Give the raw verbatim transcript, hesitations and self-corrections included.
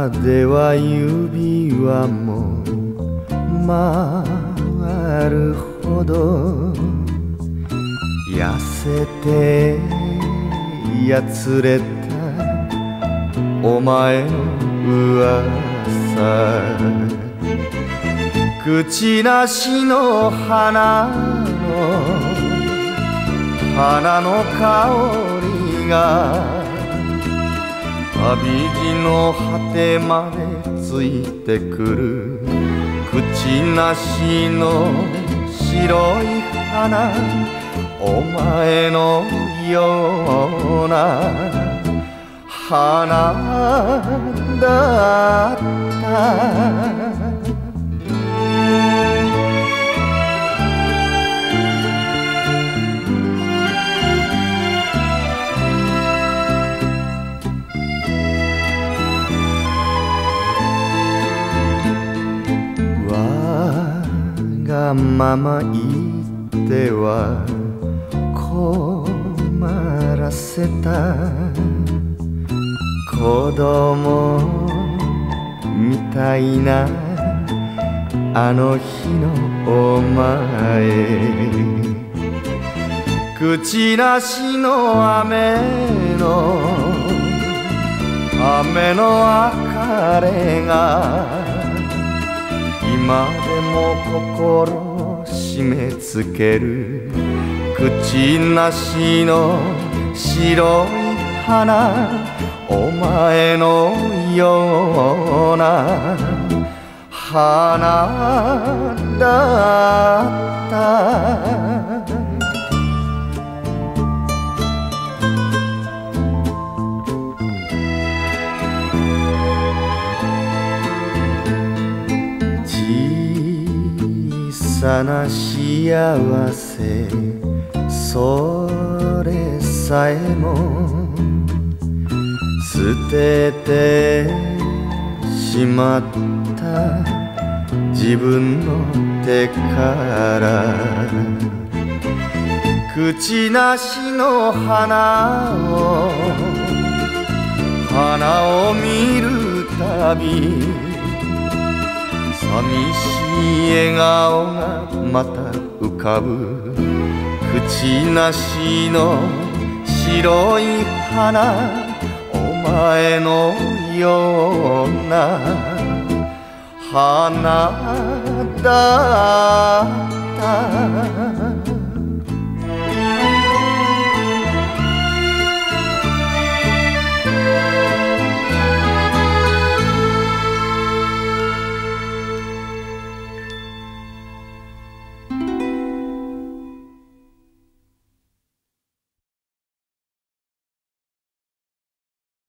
今では指輪も回るほど痩せてやつれたお前の噂、口なしの花の花の香りが旅路の果てまでついてくる、口なしの白い花、お前のような花だった。わがまま言っては困らせた子供みたいなあの日のお前、口なしの雨の雨の別れが今でも心を締め付ける、口なしの白い花、お前のような花だった。小さな幸せ、それさえも捨ててしまった自分の手から、口なしの花を花を見るたび寂しい笑顔がまた浮かぶ、口なしの白い花、お前のような花だった。